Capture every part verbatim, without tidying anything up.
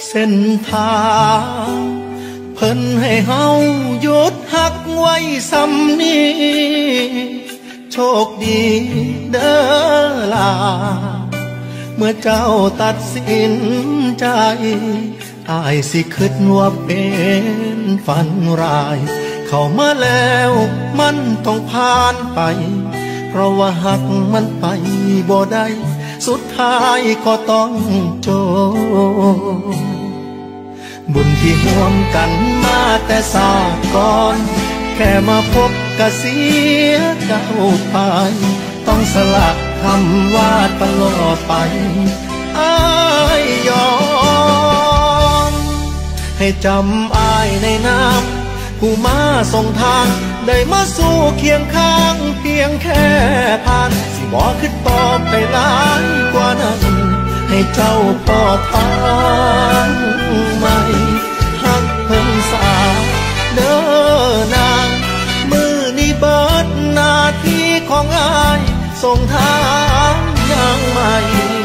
เส้นทางเพิ่นให้เฮาหยุดหักไว้ซ้ำนี้โชคดีเด้อล่ะเมื่อเจ้าตัดสินใจอายสิคิดว่าเป็นฝันร้ายเข้ามาแล้วมันต้องผ่านไปเพราะว่าหักมันไปบ่ได้สุดท้ายก็ต้องจบบุญที่ร่วมกันมาแต่ศาสตร์ก่อนแค่มาพบกะเสียเจ้าไปต้องสละคำว่าตลอดไปอ้ายยอมให้จำอ้ายในน้ำผู้มาส่งทางได้มาสู้เคียงข้างเพียงแค่ผ่านสิบอกขึ้นต่อไปหลายกว่านั้นให้เจ้าพอทางใหม่หักเพิ่งสาเด้อนางมือนี้เบิดหน้าที่ของอ้ายส่งทางอย่างใหม่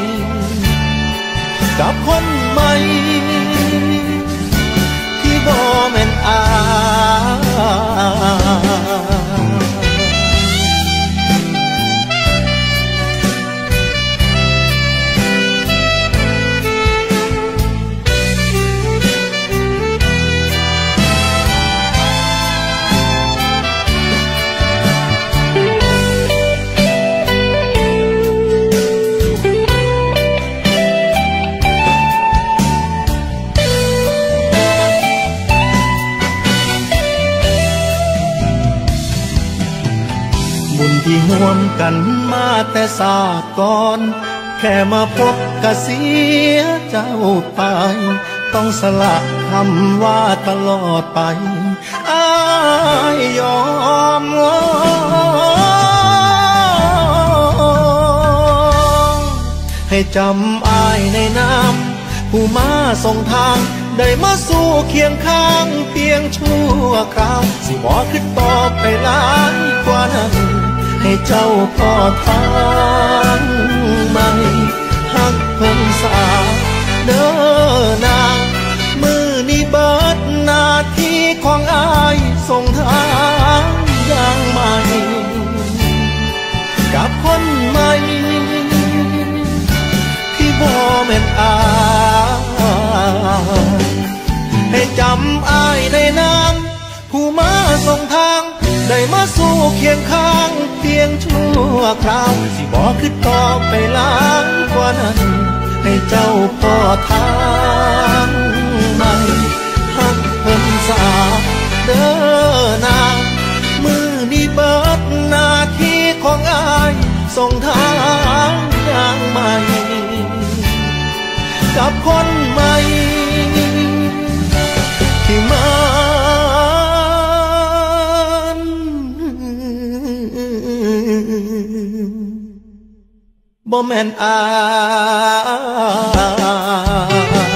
กับคนใหม่ที่บ่แม่นอที่ห่วมกันมาแต่ศาสตร์ก่อนแค่มาพบกะเสียเจ้าไปต้องสละคำว่าตลอดไปอ้ายยอมให้จำอ้ายในน้ำผู้มาส่งทางได้มาสู้เคียงข้างเพียงชั่วคราวสิบอกขึ้นต่อไปหลายกว่านั้นให้เจ้าพอทางใหม่หักเพิ่งสาเด้อนางมือนี้เบิดหน้าที่ของอ้ายส่งทางอย่างใหม่กับคนใหม่ที่บ่แม่นอายให้จำอ้ายในน้ำผู้มาส่งทางได้มาสู้เคียงข้างเพียงชั่วคราวสิบอกขึ้นต่อไปหลายกว่านั้นให้เจ้าพอทางใหม่หักเพิ่นสาเด้อนางมือนี้เบิดหน้าที่ของอ้ายส่งทางอย่างใหม่กับคนใหม่ที่มาบ่แม่นอาย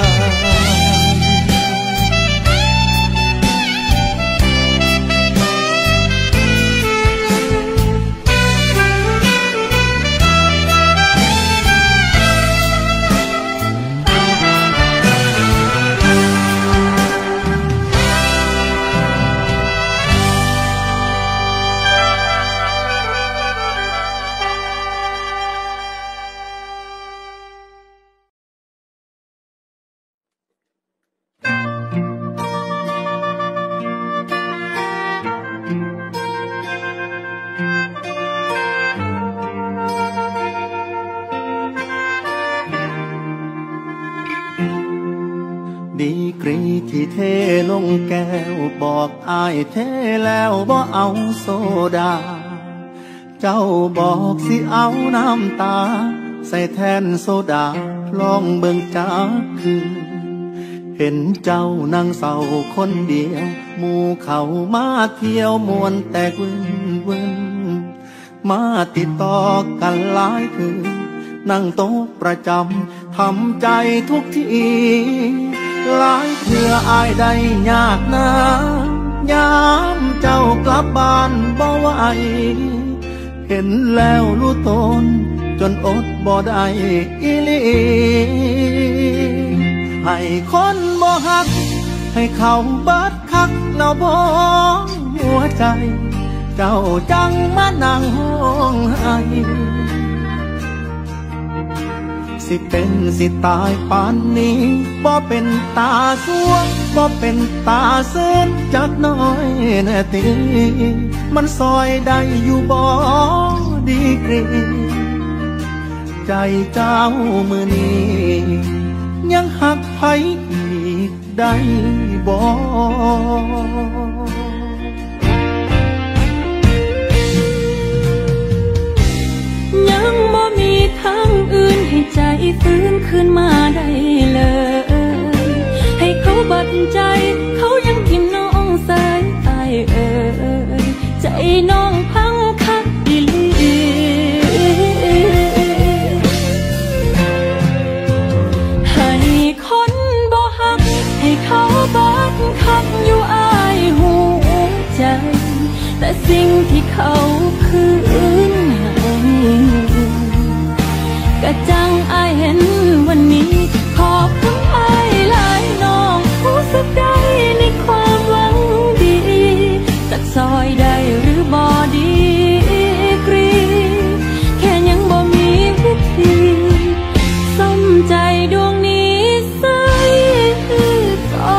ดีกรีที่เทลงแก้วบอกอายเทแล้วบ่เอาโซดาเจ้าบอกสิเอาน้ำตาใส่แทนโซดาลองเบิ่งจากคืนเห็นเจ้านั่งเศร้าคนเดียวหมู่เขามาเที่ยวมวนแตกวินวินมาติดต่อกันหลายคืนนั่งโต๊ะประจำทำใจทุกทีหลายเพื่ออายได้ยากนะยามเจ้ากลับบ้านบ่ไหวเห็นแล้วรู้ตนจนอดบ่ได้อีหลีให้คนบ่ฮักให้เขาเบิดคักแล้วบ่หัวใจเจ้าจังมานั่งห้องไห้สิเป็นสิตายปานนี้บ่เป็นตาสัวบ่เป็นตาเส้นจักน้อยแน่ตีมันซอยได้อยู่บ่ดีกรีใจเจ้ามือนี้ยังหักไผอีกได้บ่ยังบ่มีทางอื่นให้ใจฟื้นขึ้นมาได้เลยให้เขาบัดใจเขายังทิ่มน้องสายตายเอ่ยใจน้องพังคักอีหลีให้คนบ่ฮักให้เขาบัดคักอยู่อายหูใจแต่สิ่งที่เขาคืนกะจังอายเห็นวันนี้ขอบคุณอายหลายน้องรู้สึกได้ในความหวังดีจักซอยได้หรือบ่ดีกรีแค่ยังบ่มีวิธีสมใจดวงนี้ใส่ต่อ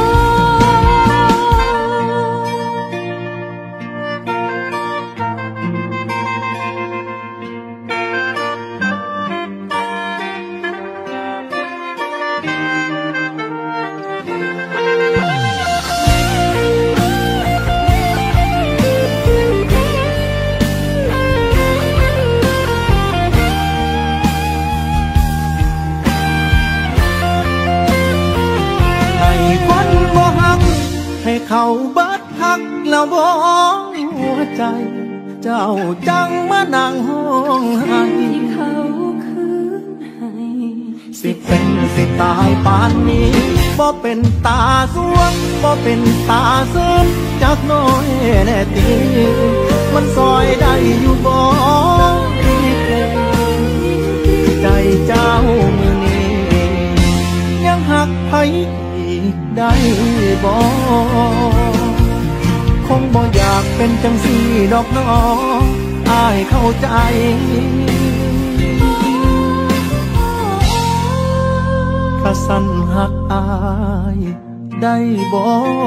ให้เขาเบิดฮักแล้วบ่หัวใจเจ้าจังมานั่งห้องไห้ที่เขาคืนให้สิเป็นสิตายปานนี้บ่เป็นตาสวงบ่เป็นตาเสริมจักน้อยแน่ตีมันซอยได้อยู่บ่ใจเจ้ามือนี้ยังหักไผได้บ่คงบ่อยากเป็นจังสี่ดอกน้องอายเข้าใจถ้าสั่นหักอายได้บ่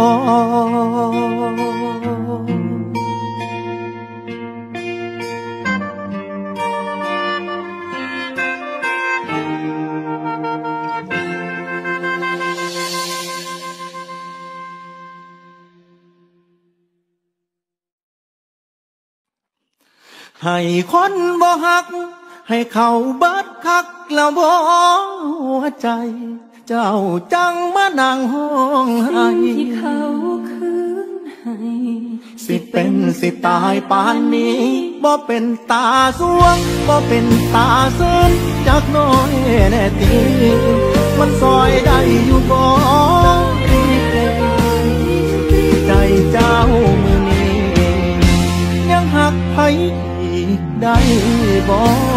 ให้คนบ่ฮักให้เขาเบิดคักแล้วบ่หัวใจเจ้าจังมานั่งห้องไห้ที่เขาคืนให้สิเป็นสิตายปานนี้บ่เป็นตาสวงบ่เป็นตาเส้นจักน้อยแน่ตีมันซอยได้อยู่บ่ใจเจ้ามือนี้ยังหักไผได้บ่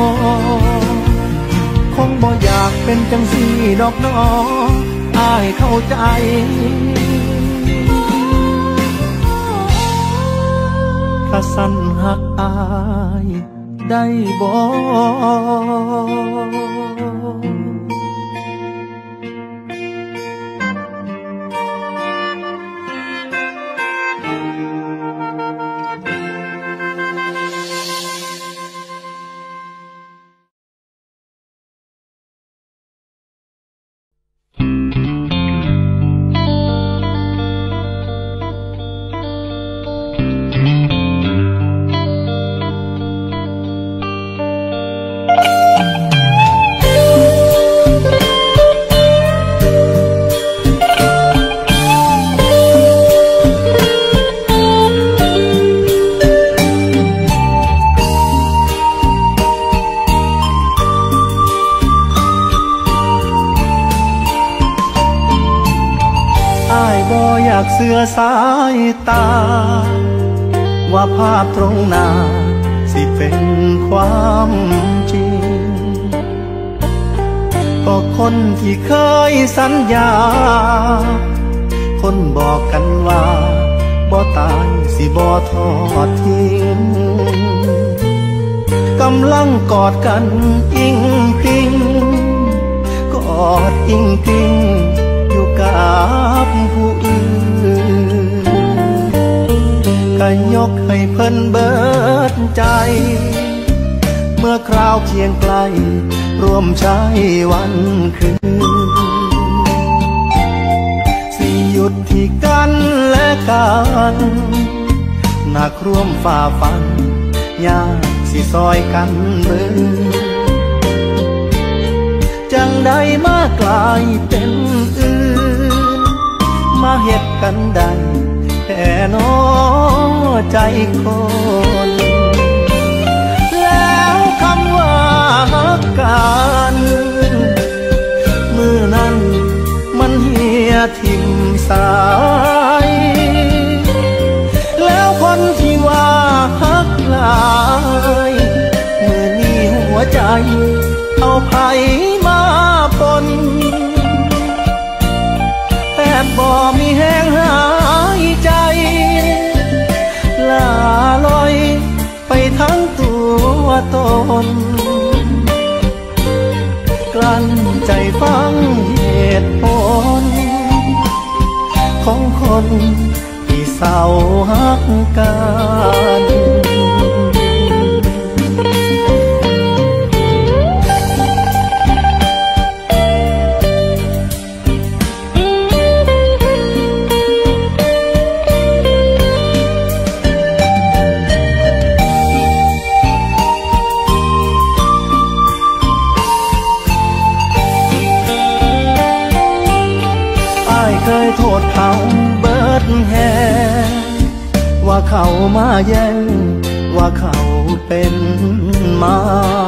คงบ่อยากเป็นจังสี่ดอกน้องอายเข้าใจถ้าสั่นหักอายได้บ่ ากเสือสายตาว่าภาพตรงหน้าสิเป็นความจริงก็คนที่เคยสัญญาคนบอกกันว่าบ่ตายสิบ่ทอดทิ้งกำลังกอดกันอิงพิงกอดอิงพิงอยู่กับผู้อื่นก็ยกให้เพิ่นเบิดใจเมื่อคราวเคียงไกลร่วมใช้วันคืนสิหยุดที่กันและกันหนักร่วมฝ่าฟันยากสิซอยกันเบิ่งจังใดมากลายเป็นอื่นมาเฮ็ดกันได้แค่น้อใจคนแล้วคำว่าฮักกันมือนั้นมันเหี่ยทิ่มสายแล้วคนที่ว่าฮักหลายมือนี้หัวใจเอาไผมาปนแทบบ่มีแห้งหายใจลาลอยไปทั้งตัวตนกลั้นใจฟังเหตุผลของคนที่เศร้าฮักกันเคยโทษเขาเบิดแฮว่าเขามาแย่งว่าเขาเป็นมา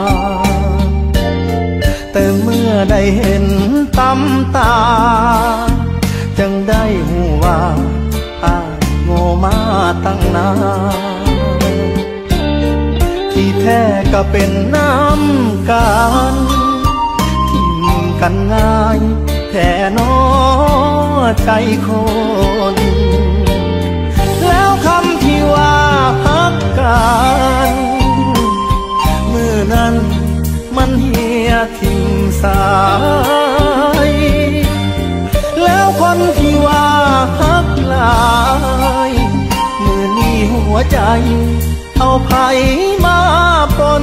แต่เมื่อได้เห็นตำตาจึงได้หูว่าอ้ายโง่มาตั้งนานที่แท้ก็เป็นน้ำกันทิ่มกันง่ายแค่น้อใจคนแล้วคำที่ว่าฮักกันมือนั้นมันเหี่ยทิ่มสายแล้วคนที่ว่าฮักหลายมือนี้หัวใจเอาไผมาปน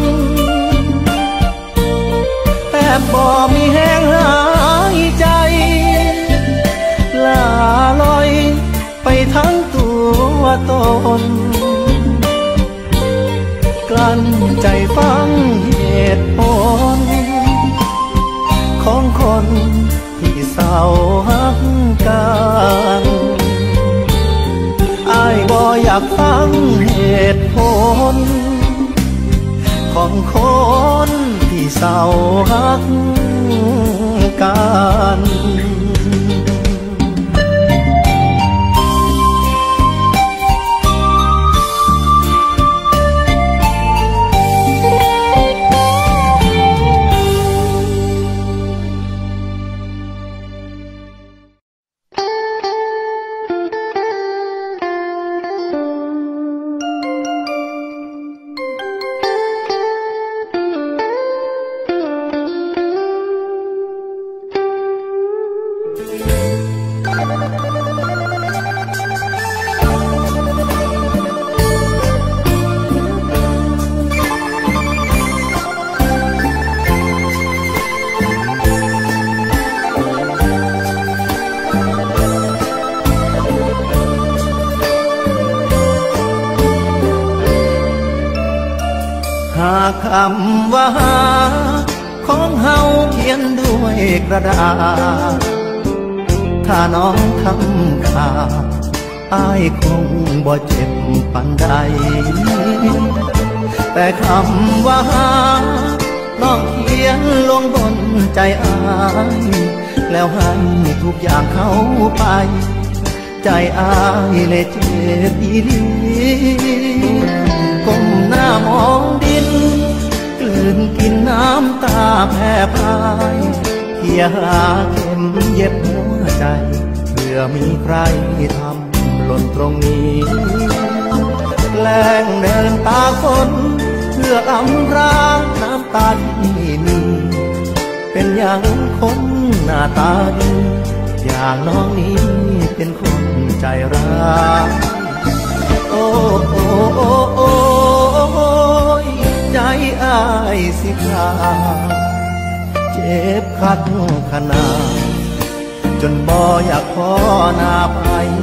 แทบบ่มีแห้งหายใจลาลอยไปทั้งตัวตนกลั้นใจฟังเหตุผลของคนที่เศร้าฮักกันอ้ายบ่อยากฟังเหตุผลของคนที่เศร้าฮักกันคำว่าของเฮาเขียนด้วยกระดาษถ้าน้องทำขาดอ้ายคงบ่เจ็บปานใดแต่คำว่าน้องเขียนลงบนใจอ้ายแล้วให้ทุกอย่างเข้าไปใจอ้ายเลยเจ็บอีหลีก้มหน้ามองดินกลืนกินน้ำตาแผ่พาย คเขี่ยหาเข็มเย็บหัวใจเพื่อมีใครทำหล่นตรงนี้แกล้งเดินตาคนเพื่ออำรางน้ำตาที่มีเป็นอย่างคนหน้าตาดีอย่างน้องนี้เป็นคนใจร้ายโอ้โอ้โอ้โอ้ใจอ้ายสิขาดเจ็บคักขนาดจนบ่อยากขอหน้าไป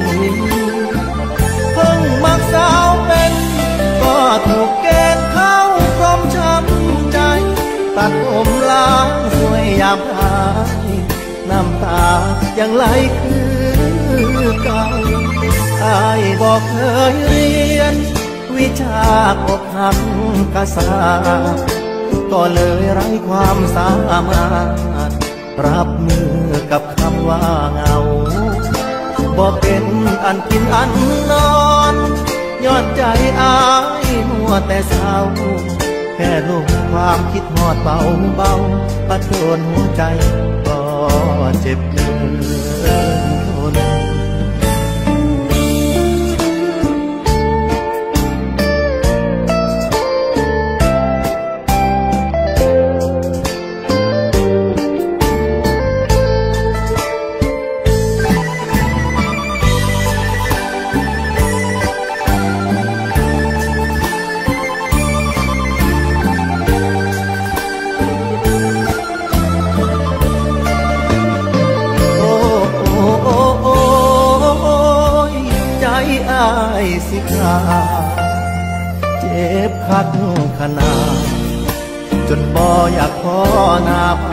เพิ่งมักสาวเป็นก็ถูกเกณฑ์เข้ากรมช้ำใจตัดผมล้างสวยยามหายน้ำตายังไหลคือเก่าอ้ายบอกเคยเรียนวิชาอกหักกษาก็เลยไร้ความสามารถรับมือกับคำว่าเหงาบ่เป็นอันกินอันนอนยอดใจอายมัวแต่เศร้าแค่ลมความคิดหอดเบาเบาปัดโดนหัวใจก็เจ็บเกินทนสิขาเจ็บคักขนาดจนบ่อยากขอหน้าไป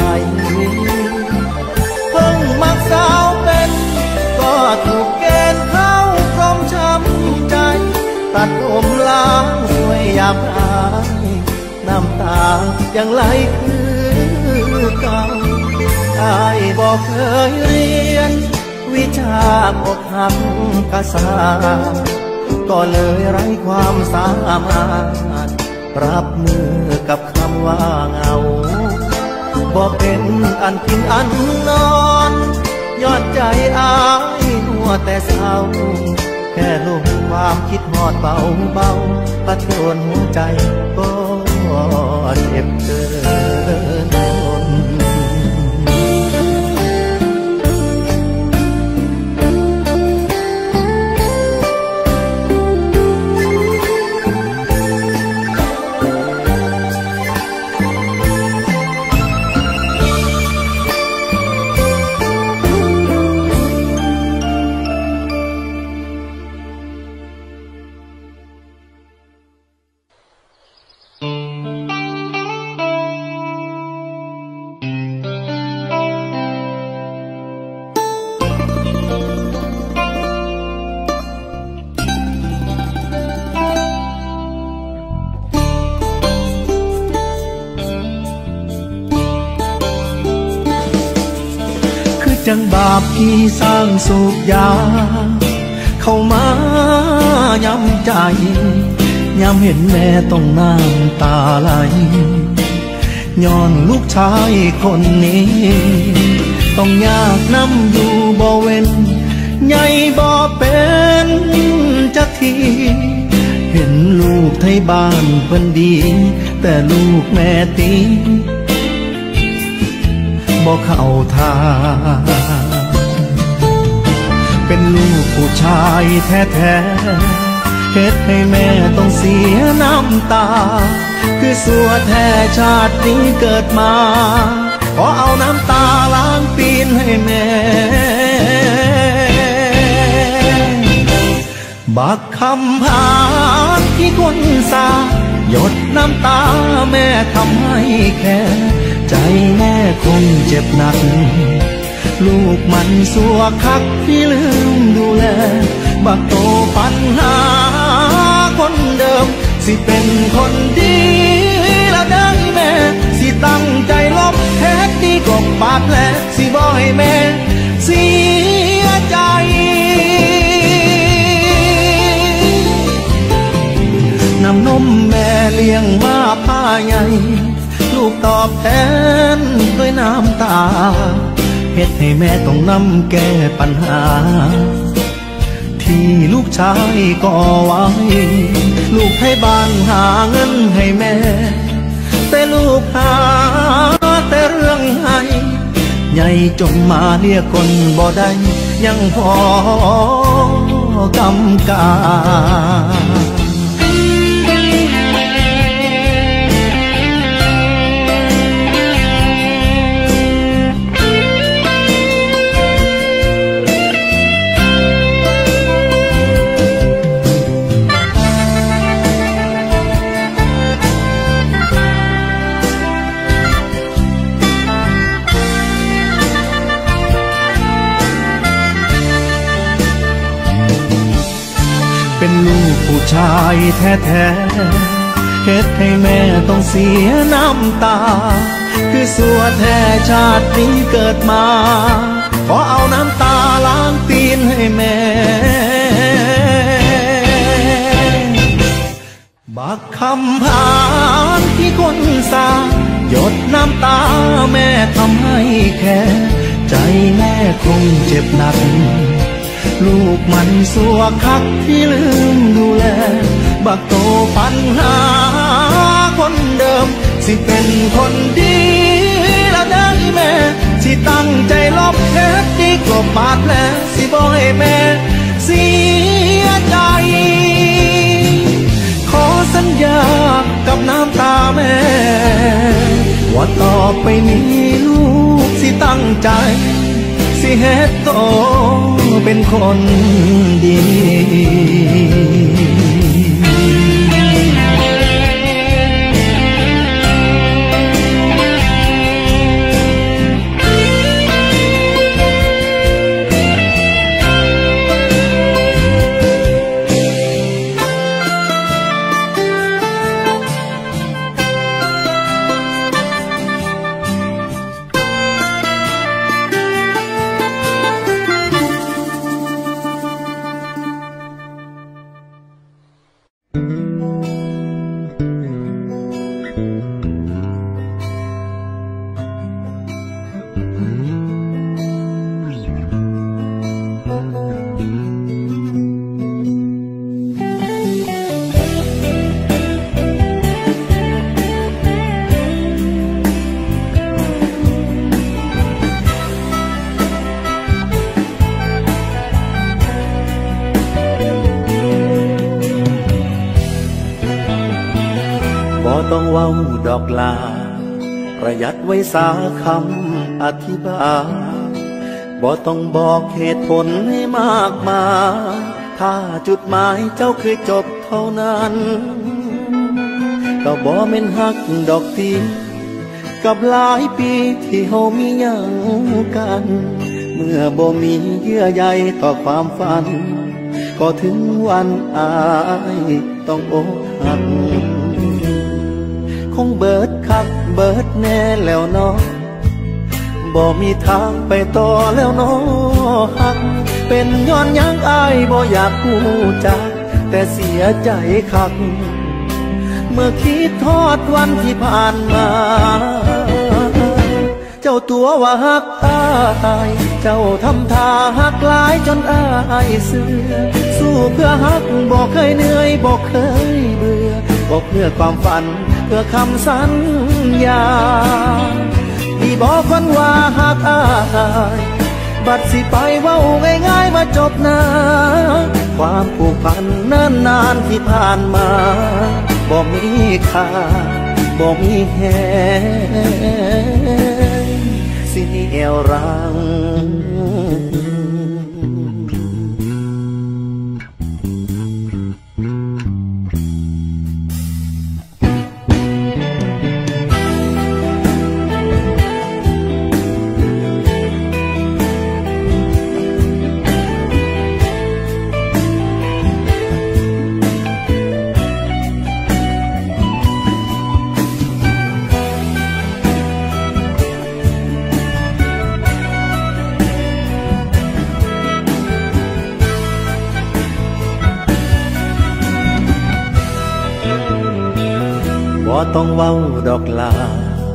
เพิ่งมักสาวเป็นก็ถูกเกณฑ์เข้ากรมช้ำใจตัดผมล้างสวยยามหายน้ำตายังไหลคือเก่าอ้ายบอกเคยเรียนวิชาอกหักกษาก็เลยไร้ความสามารถรับมือกับคำว่าเหงาบ่เป็นอันกินอันนอนยอดใจอายหัวแต่เศร้าแค่ลมความคิดหอดเบาเบาปัดโดนหัวใจก็เจ็บเกินทนจังบาปที่สร้างสูบยาเข้ามาย้ำใจย้ำเห็นแม่ต้องน้ำตาไหลย้อนลูกชายคนนี้ต้องยากน้ำอยู่บ่เว้นใหญ่บ่เป็นจักทีเห็นลูกไทยบ้านเพิ่นดีแต่ลูกแม่ตีบ่เข้าทางเป็นลูกผู้ชายแท้ๆเฮ็ดให้แม่ต้องเสียน้ำตาคือสัวแท้ชาตินี้เกิดมาขอเอาน้ำตาล้างปีนให้แม่บักคำพาที่คนสาหยดน้ำตาแม่ทำให้แค่ใจแม่คงเจ็บหนักลูกมันสัวคักที่ลืมดูแลบักโตปัญหาคนเดิมสิเป็นคนดีแล้วได้แม่สิตั้งใจลบแท้ที่กบบาดแผลสิบ่ให้แม่เสียใจน้ำนมแม่เลี้ยงมาผ้าใหญ่ลูกตอบแทนด้วยน้ำตาเฮ็ดให้แม่ต้องนำแก้ปัญหาที่ลูกชายก่อไว้ลูกให้บ้านหาเงินให้แม่แต่ลูกหาแต่เรื่องให้ใหญ่จนมาเรียกคนบ่ได้ยังพอกำกาเป็นลูกผู้ชายแท้ๆเฮ็ดให้แม่ต้องเสียน้ำตาคือสัวแท้ชาตินี้เกิดมาขอเอาน้ำตาล้างตีนให้แม่บักคำพานที่คนสาหยดน้ำตาแม่ทำให้แค่ใจแม่คงเจ็บหนักลูกมันสัวคักที่ลืมดูแลบักโตปัญหาคนเดิมสิเป็นคนดีละได้แม่สิตั้งใจลบเท็จที่กลบบาดแผลสิบ่ให้แม่เสียใจขอสัญญากับน้ำตาแม่ว่าต่อไปนี้ลูกสิตั้งใจสิเฮ็ดโตเป็นคนดีต้องเว้าดอกลาประหยัดไว้สาคำอธิบายบ่ต้องบอกเหตุผลให้มากมายถ้าจุดหมายเจ้าคือจบเท่านั้นก็บ่แม่นฮักดอกตีกับหลายปีที่เฮามีหยังกันเมื่อบ่มีเยื่อใยต่อความฝันก็ถึงวันอายต้องอกหักคงเบิดคักเบิดแน่แล้วเนาะบ่มีทางไปต่อแล้วเนาะฮักเป็นย้อนยังอายบ่อยากฮู้จักแต่เสียใจคักเมื่อคิดทอดวันที่ผ่านมาเจ้าตัวว่าฮักอายเจ้าทำท่าฮักหลายจนอายเสื่อสู้เพื่อฮักบ่เคยเหนื่อยบ่เคยเบื่อบ่เพื่อความฝันเพื่อคำสัญญาที่บอกกันว่าฮักอายบัดสิไปเว้าง่ายๆว่าจบนะความผูกพันนานๆที่ผ่านมาบ่มีค่าบ่มีแหงสิเหนี่ยวรั้งบ่ต้องเว้าดอกลา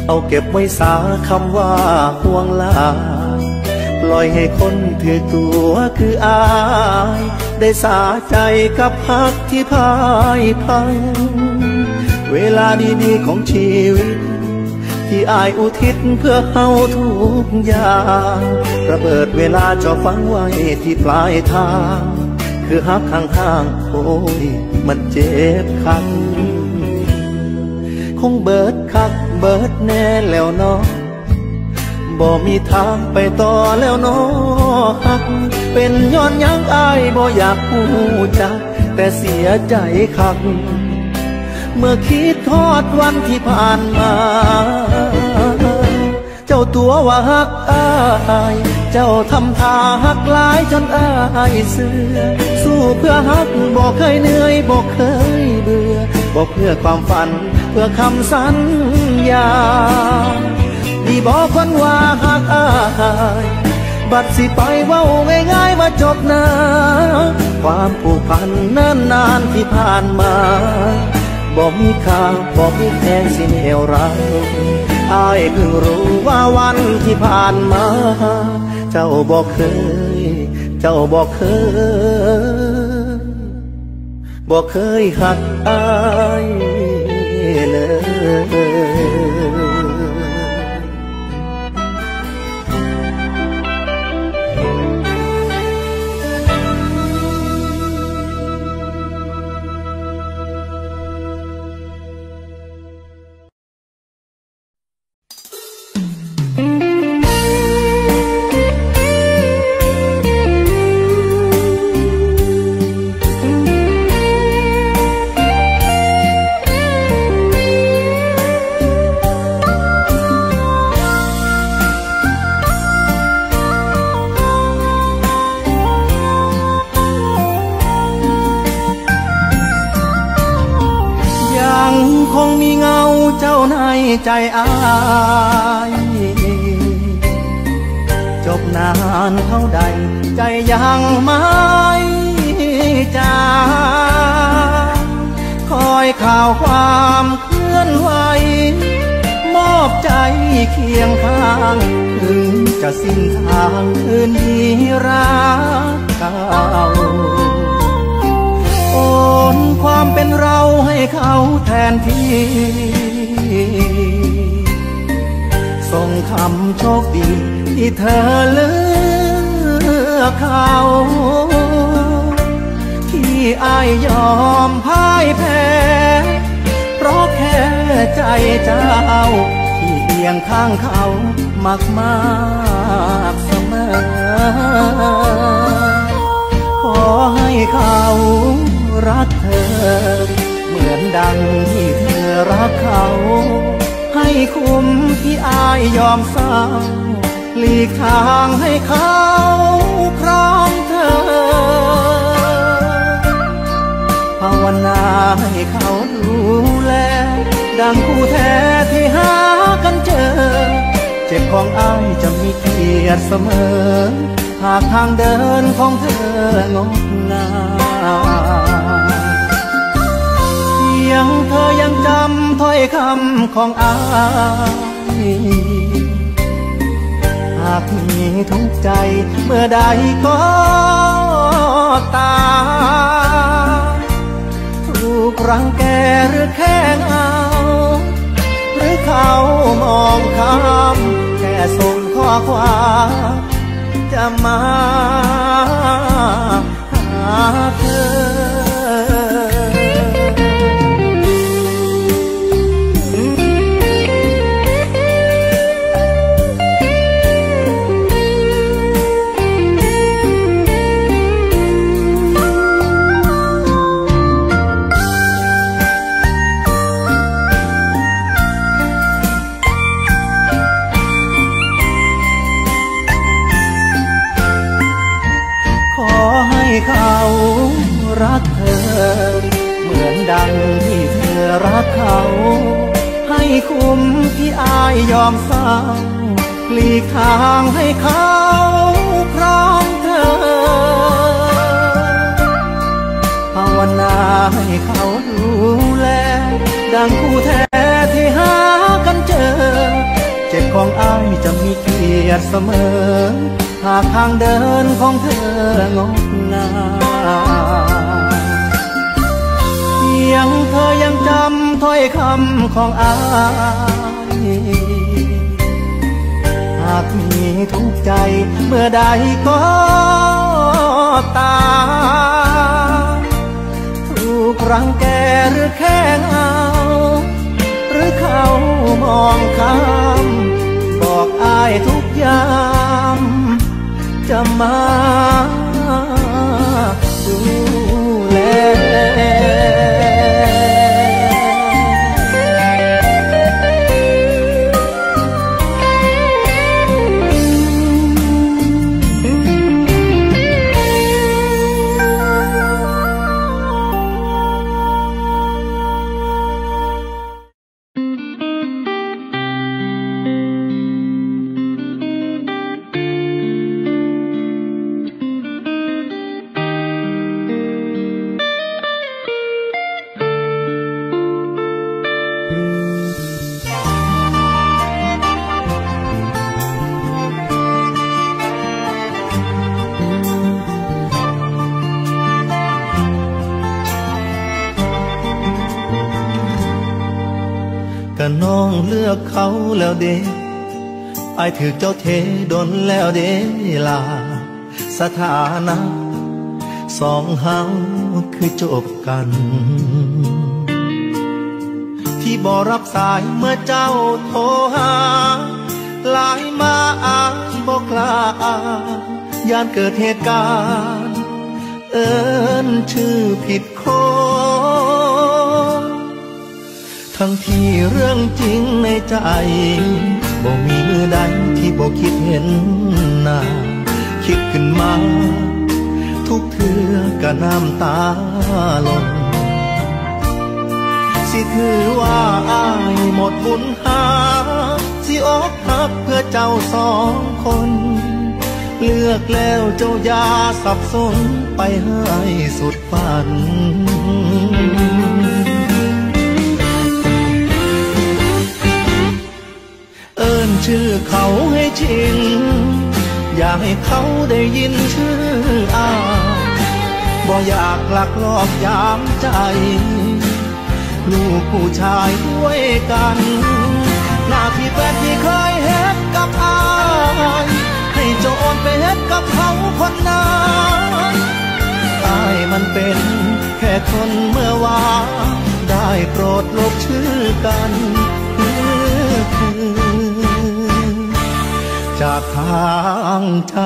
เอาเก็บไว้สาคำว่าห่วงลาปล่อยให้คนถือตัวคืออายได้สาใจกับพักที่พายพังเวลาดีๆของชีวิตที่อายอุทิศเพื่อเฮาทุกอย่างระเบิดเวลาจะฝังไว้ที่ปลายทางคือฮักข้างๆโอ้ยมันเจ็บคันคงเบิดคักเบิดแน่แล้วเนาะบ่มีทางไปต่อแล้วเนาะฮักเป็นย้อนยังอายบ่อยากพูดจักแต่เสียใจคักเมื่อคิดทอดวันที่ผ่านมาเจ้าตัวว่าฮักอายเจ้าทำท่าฮักหลายจนอายเสื่อสู้เพื่อฮักบอกเคยเหนื่อยบอกเคยเบื่อบอกเพื่อความฝันเพื่อคำสัญญาดีบอกคนว่าฮักอายบัดสิไปเว้าง่ายๆว่าจบนะความผูกพันนานๆที่ผ่านมาบอกมีค่าบอกมีแทนสิเหวรักอายเพิ่งรู้ว่าวันที่ผ่านมาเจ้าบอกเคยเจ้าบอกเคยบอกเคยหักอายเลยคงมีเงาเจ้าในใจอายจบนานเท่าใดใจยังไม่จางคอยข่าวความเคลื่อนไหวมอบใจเคียงข้างถึงจะสิ้นทางคืนดีรักเก่าโอนความเป็นเราให้เขาแทนที่ส่งคำโชคดีที่เธอเลือกเขาที่อายยอมพ่ายแพ้เพราะแค่ใจเจ้าที่เอียงข้างเขามากมากเสมอขอให้เขารักเธอเหมือนดังที่เธอรักเขาให้คุ้มที่อายยอมเศร้าหลีกทางให้เขาครองเธอภาวนาให้เขาดูแลดังคู่แท้ที่หากันเจอเจ็บของอายจะมีเกียรติเสมอหากทางเดินของเธองดงามเสียงเธอยังจำถ้อยคำของอายหากมีทุกใจเมื่อใดก็ตามถูกรังแกหรือแค่เงาหรือเขามองข้ามแค่ส่งข้อความจะมาหาเธอเขารักเธอเหมือนดังที่เธอรักเขาให้คุ้มที่อายยอมเศร้าหลีกทางให้เขาครองเธอภาวนาให้เขาดูแลดังคู่แท้ที่หากันเจอของอ้ายจะมีเกียรติเสมอหากทางเดินของเธองดงามเพียงเธอยังจำถ้อยคำของอ้ายหากมีทุกข์ใจเมื่อใดก็ตามถูกรังแกหรือแค่เงาหรือเขามองข้ามบอกอ้ายทุกยามจะมาดูแลก็น้องเลือกเขาแล้วเด้ไอ้ถือเจ้าเทดนแล้วเด้ลาสถานะสองเฮาคือจบกันที่บ่รับสายเมื่อเจ้าโทรหาไลน์มาอ้ายบ่กล้าย่านเกิดเหตุการณ์เอิ้นชื่อผิดคนทั้งที่เรื่องจริงในใจบ่มีมือใดที่บ่คิดเห็นหน้าคิดขึ้นมาทุกเทื่อก็น้ำตาลงสิถือว่าอ้ายหมดบุญหาสิอกหักเพื่อเจ้าสองคนเลือกแล้วเจ้าอย่าสับสนไปให้สุดฝันเอิ้นชื่อเขาให้ชินอยากให้เขาได้ยินชื่ออ้ายบ่อยากลักลอบยามใจลูกผู้ชายด้วยกันหน้าที่แฟนที่เคยเฮ็ดกับอ้ายให้เจ้าโอนไปเฮ็ดกับเขาคนนั้นอ้ายมันเป็นแค่คนเมื่อวานได้โปรดลบชื่อกันจากทางใจ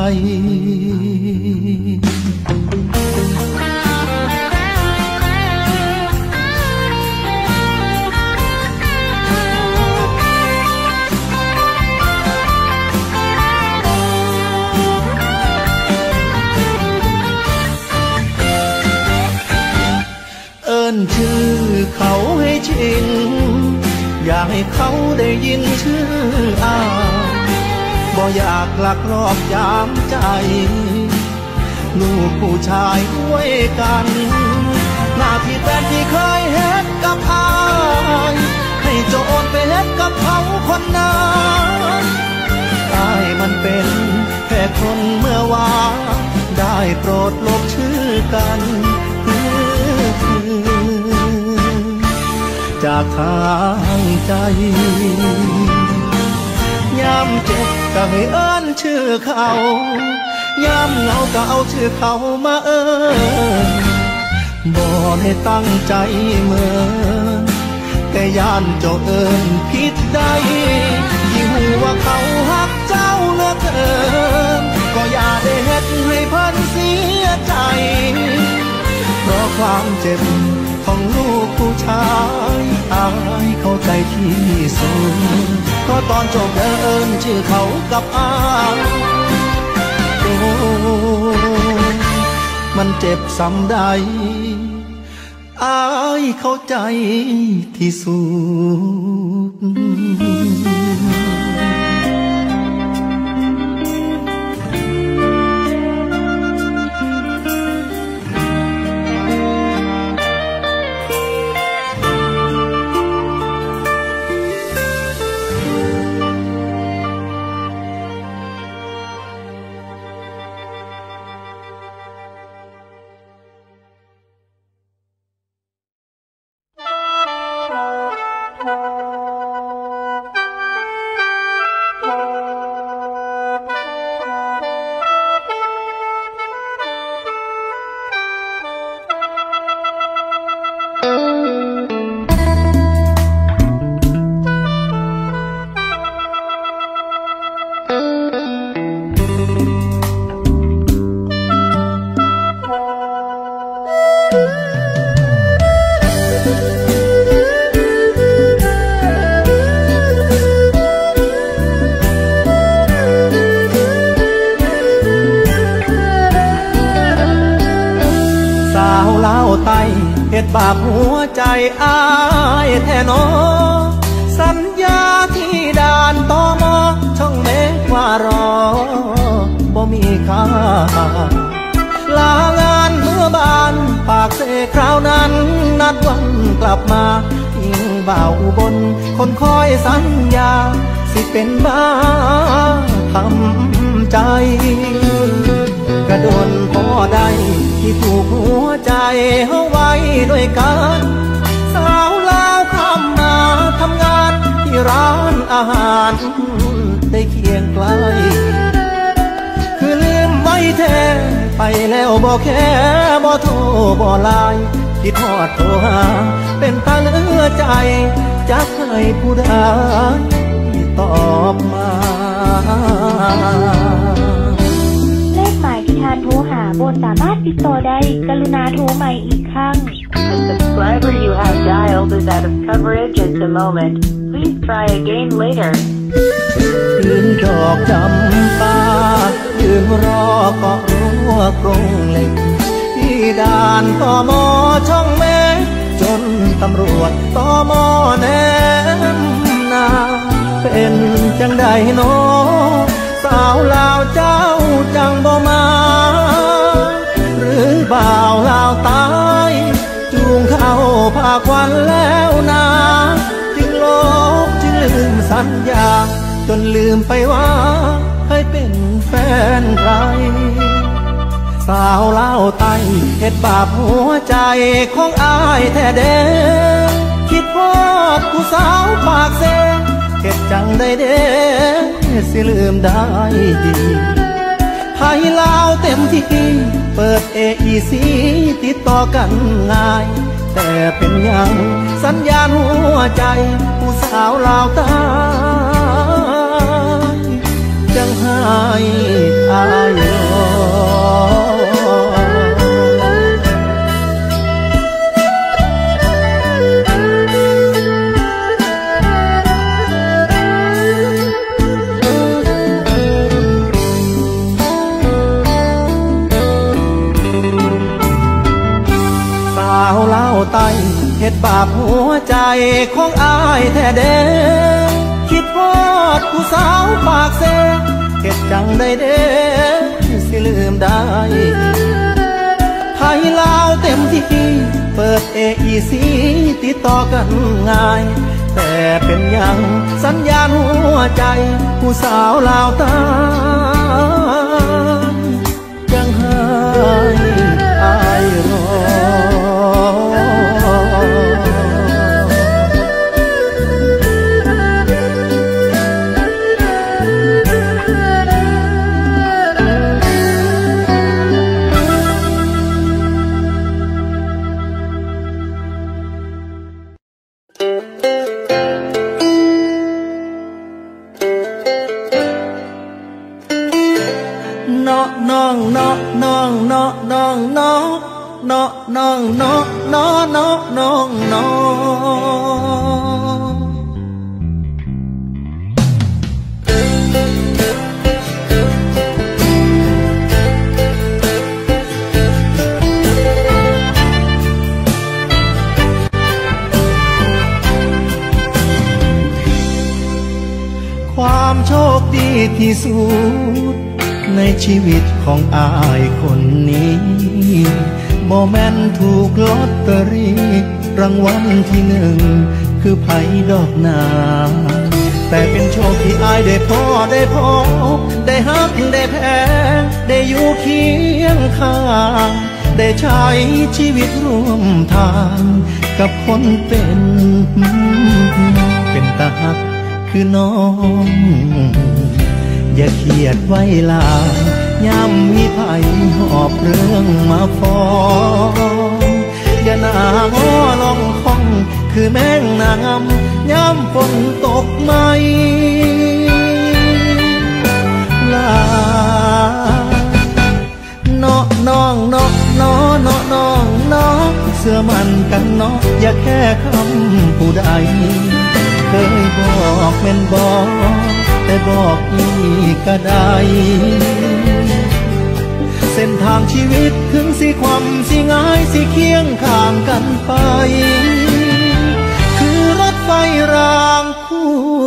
เอิ้นชื่อเขาให้ชินอยากให้เขาได้ยินชื่ออ้ายบ่อยากลักลอบยามใจลูกผู้ชายด้วยกันหน้าที่แฟนที่เคยเฮ็ดกับอ้ายให้เจ้าโอนไปเฮ็ดกับเขาคนนั้นอ้ายมันเป็นแค่คนเมื่อวานได้โปรดลบชื่อกันจากทางใจยามเจ็บก็ให้เอิ้นชื่อเขายามเหงาก็เอาชื่อเขามาเอิ้นบ่ได้ตั้งใจเหมือนแต่ย่านเจ้าเอิ้นผิดได้ยิ่งรู้ว่าเขาหักเจ้าเหลือเกินก็อย่าได้เฮ็ดให้เพิ่นเสียใจเพราะความเจ็บของลูกผู้ชายอายเข้าใจที่สุดเพราะตอนจบเดินชื่อเขากับอายโอ้มันเจ็บซ้ำใดอายเข้าใจที่สุดเเฮ็ดบาปหัวใจอ้ายแท้นอสัญญาที่ด่านตมช่องเมฆว่ารอบ่มีค่าลางานเมื่อบานปากเสคราวนั้นนัดวันกลับมาทิ้งบ่าวอุบลคนคอยสัญญาสิเป็นบ้าทำใจกระโดนพอได้ที่ถูกหัวใจเฮาไว้ด้วยกันสาวลาวข้ามมาทำงานที่ร้านอาหารได้เคียงไกลคือลืมไว้แท้ไปแล้วบ่แค่บ่โทรบ่ไลน์คิดทอดโทรหาเป็นตาเหลือใจจะให้ผู้ใดตอบมาเลขหมายที่ท่านโทรหาบนสามารถติดต่อได้กรุณาโทรใหม่อีกครั้ง The subscriber you have dialed is out of coverage at the moment. Please try again later. ยืนดอกจำปายืนรอเกาะรั้วกรงเหล็กที่ด่านตมช่องเมฆจนตำรวจตมแนมนาเป็นจังใดโนสาวลาวเจ้าจังบ่มาหรือบ่าวลาวตายจูงเข้าภาควันแล้วนาจึงลบจึงลืมสัญญาจนลืมไปว่าให้เป็นแฟนใครสาวลาวไต้เฮ็ดบาปหัวใจของอ้ายแท้เด้คิดพอดผู้สาวปากเซเฮ็ดจังได้เด้สิลืมได้ดีให้ลาวเต็มที่เปิด เอ อี ซี ติดต่อกันง่ายแต่เป็นยังสัญญาณหัวใจผู้สาวลาวตายจังให้อายรอสาวลาวไต้เฮ็ดบาปหัวใจของอ้ายแท้เด้คิดพอดผู้สาวปากเซเฮ็ดจังได้เด้สิลืมได้ให้ลาวเต็มที่เปิด เอ อี ซี ติดต่อกันง่ายแต่เป็นยังสัญญาณหัวใจผู้สาวลาวตายยังให้อายรอน้องน้องน้องน้องน้องน้องน้องน้องน้องน้องน้องน้องน้องความโชคดีที่สุดในชีวิตของอายคนนี้บ่แม่นถูกลอตเตอรี่รางวัลที่หนึ่งคือไผดอกนาแต่เป็นโชคที่อายได้พอได้พอได้ฮักได้แพงได้อยู่เคียงข้างได้ใช้ชีวิตร่วมทางกับคนเป็นน้องคือน้องอย่าเครียดไว้ลายามมีภัยหอบเรื่องมาฟ้องอย่าหน้างอลองคองคือแมงนางยามฝนตกไหมลาเนาะน้องเนาะเนาะเนาะน้องเนาะเสื้อมันกันเนาะอย่าแค่คำผู้ใดเคยบอกแม่นบอกแต่บอกอีกก็ได้เส้นทางชีวิตถึงสิความสิง่ายสิเคียงข้างกันไปคือรถไฟรางคู่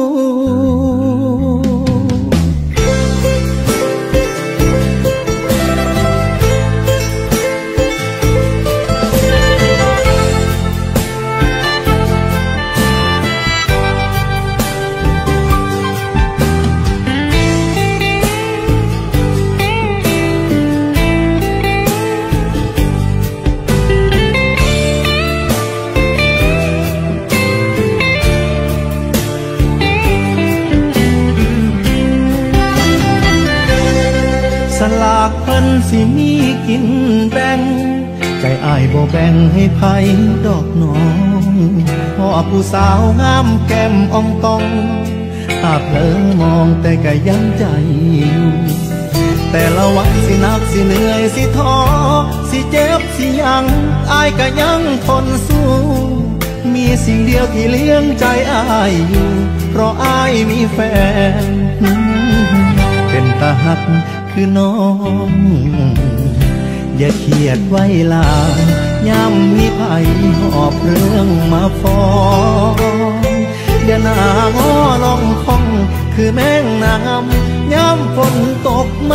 สลากเพิ่นสิมีกินแบ่งใจอ้ายบ่แบ่งให้ไผดอกน้องพ่อผู้สาวงามแก้มอ่องตองอาบเผลอมองแต่ก็ยังใจอยู่แต่ละวันสินักสิเหนื่อยสิท้อสิเจ็บสิยังอ้ายก็ยังทนสู้มีสิ่งเดียวที่เลี้ยงใจอ้ายอยู่เพราะอ้ายมีแฟนเป็นตาหักคือน้องอย่าเครียดไว้ลายามมีภัยหอบเรื่องมาฟ้องอย่าหน้างอลองคองคือแมงนางยามฝนตกไหม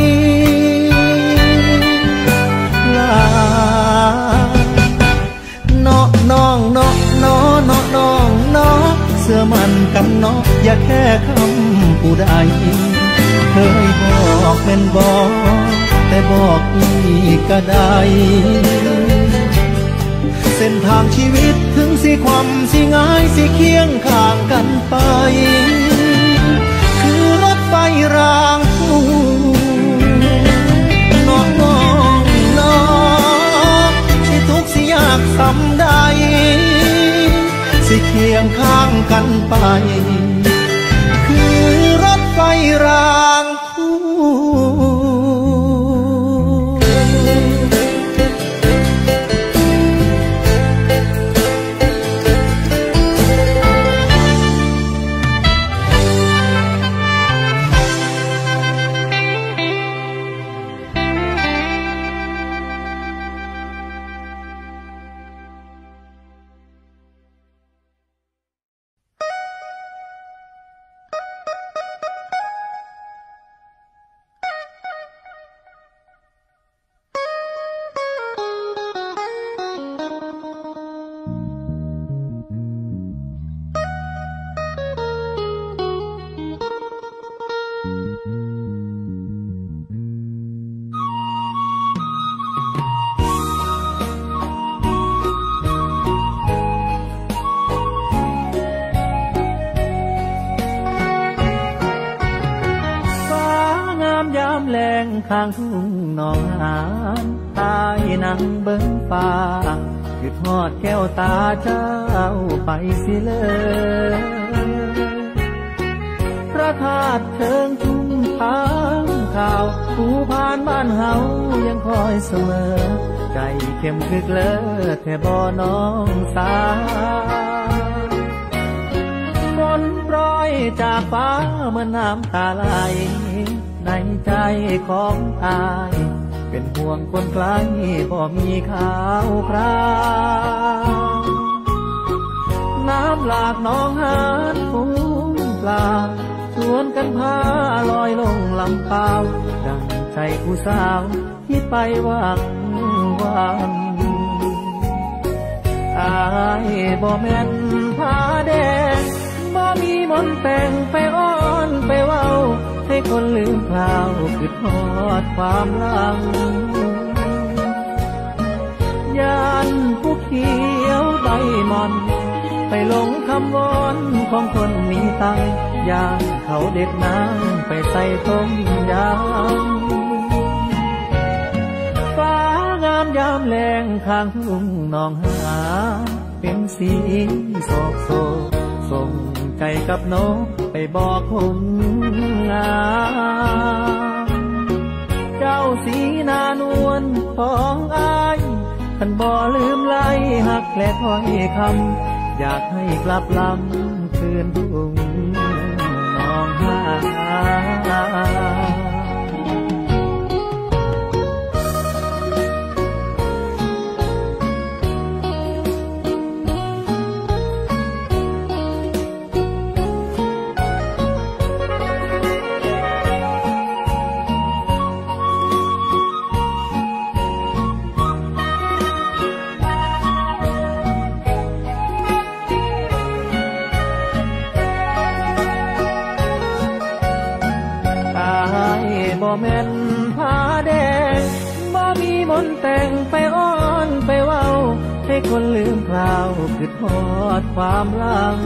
ลาเนาะน้องเนาะเนาะเนาะน้องเนาะเสื้อมันกันเนาะอย่าแค่คำผู้ใดเคยบอกแม่นบอกแต่บอกอีกก็ได้เส้นทางชีวิตถึงสิความสิง่ายสิเคียงข้างกันไปคือรถไฟรางคู่น้องน้องน้องสิทุกข์สิยากสำใดสิเคียงข้างกันไปคือรถไฟรางคู่ ข้างทุ่งหนองหานตายนั่งเบิ่งฟ้าคือทอดแก้วตาเจ้าไปสิเลยพระธาตุเชิงทุ่งทางข่าวผู้ผ่านบ้านเฮายังคอยเสมอใจเข้มคึกเลิศแท่บ่น้องสาฝนโปรยจากฟ้าเหมือนน้ำตาไหลในใจของอายเป็นห่วงคนไกลบ่มีข่าวคราวน้ำหลากหนองหานฟูงปลาชวนกันพาลอยลงลำเปล่าดังใจผู้สาวที่ไปหวังวันอายบ่แม่นผาแดงบ่มีมนต์แต่งไปอ้อนไปเว้าให้คนลืมคราวคือทอดความหลังยานผู้เขียวใบมอนไปหลงคำวอนของคนมีตังย่างเขาเด็ดน้ำไปใส่ต้มยำฟ้างามยามแรงข้างลุ่งนองหาเป็นสีโศกโศกส่งไก่กับนกไปบอกคนงามเจ้าสีนานวลของอายท่านบ่ลืมไล่หักและถ้อยคำอยากให้กลับลำคืนทุ่งนองหาบ่แม่นผ้าแดงบ่มีมนต์แต่งไปอ้อนไปเว้าให้คนลืมคราวคือทอดความหลัง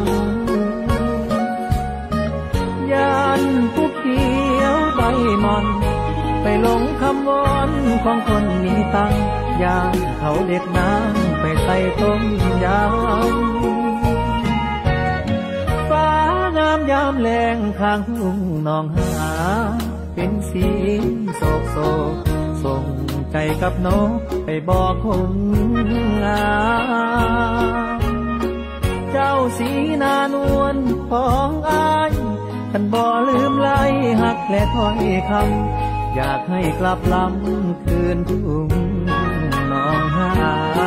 ยานผู้เขียวใบมอนไปหลงคำวอนของคนมีตังย่างเขาเด็ดน้ำไปใส่ต้มยำฟ้างามยามแรงข้างลุ่งนองหาเป็นสีโศกโศกส่งไก่กับนกไปบอกคนงามเจ้าสีนานวลของอายท่านบ่ลืมไล่หักและถ้อยคำอยากให้กลับลำคืนทุ่งนองหา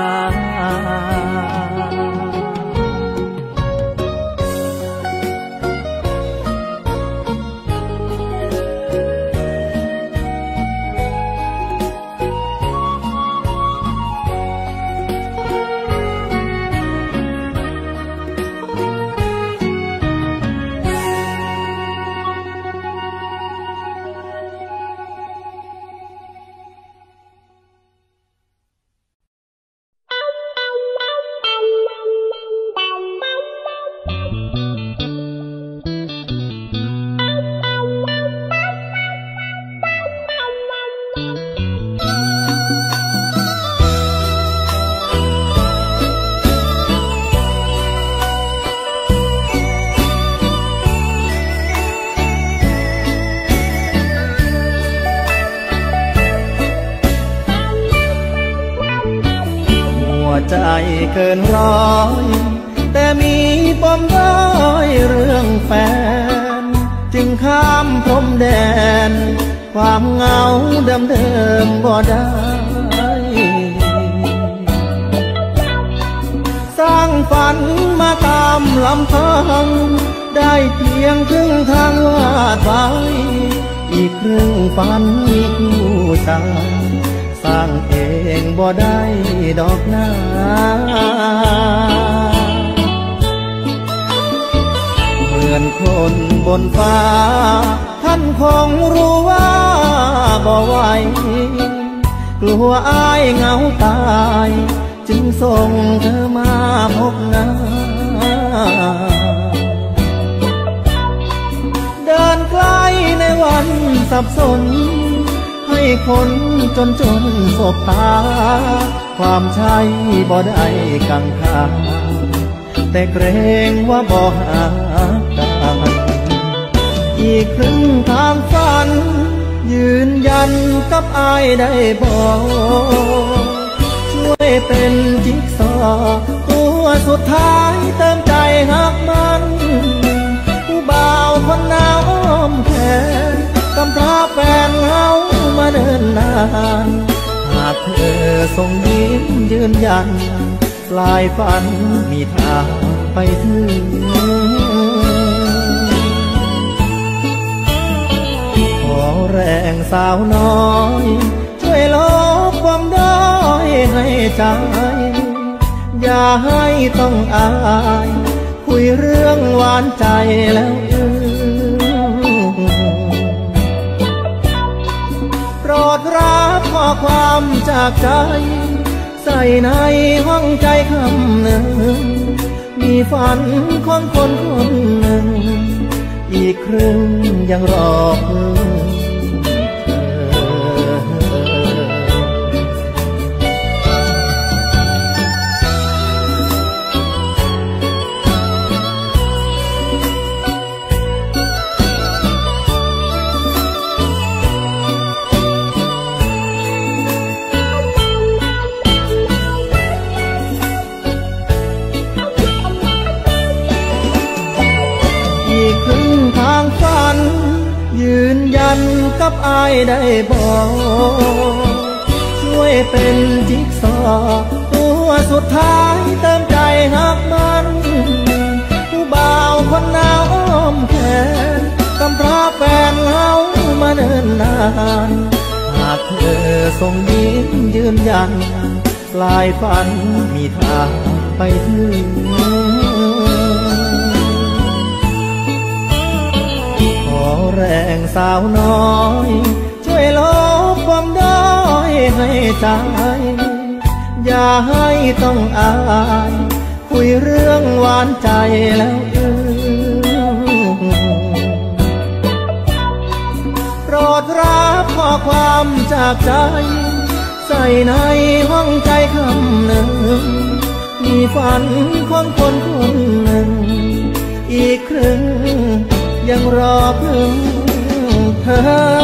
ใจเกินร้อยแต่มีปมด้อยเรื่องแฟนจึงข้ามพรมแดนความเหงาเดิมเดิมบ่ได้สร้างฝันมาตามลำพังได้เพียงครึ่งทางวาดไว้อีกครึ่งฝันมีคู่ใจสร้างเองบ่ได้ดอกหน้าเหมือนคนบนฟ้าท่านคงรู้ว่าบ่ไหวกลัวอายเหงาตายจึงส่งเธอมาพบหน้าเดินใกล้ในวันสับสนให้คนจนจนสบตาความใช่บ่ได้กังขาแต่เกรงว่าบ่หากันอีกครึ่งทางฝันยืนยันกับอายได้บ่ช่วยเป็นจิ๊กซอว์ตัวสุดท้ายเติมใจหักมันผู้บ่าวคนหนาวอ้อมแขนกำพร้าแฟนเฮามาเดินนานหากเธอส่งยิ้มยืนยันปลายฝันมีทางไปถึงขอแรงสาวน้อยช่วยลบความด้อยให้ใจอย่าให้ต้องอายคุยเรื่องหวานใจแล้วโปรดรับข้อความจากใจใส่ในห้องใจคำหนึ่งมีมีฝันของคนคนหนึ่งอีกครึ่งยังรอเธอยืนยันกับอายได้บอกช่วยเป็นจิ๊กซอว์ตัวสุดท้ายเติมใจหักมันผู้บ่าวคนหนาวอ้อมแขนกำพร้าแฟนเฮามาเดินนานหากเธอส่งยิ้มยืนยันปลายฝันมีทางไปถึงแรงสาวน้อยช่วยลบความด้อยให้ใจอย่าให้ต้องอายคุยเรื่องหวานใจแล้วอื้อโปรดรับข้อความจากใจใส่ในห้องใจคำหนึ่งมีฝันของคนคนหนึ่งอีกครึ่งยังรอเพิ่งเธอ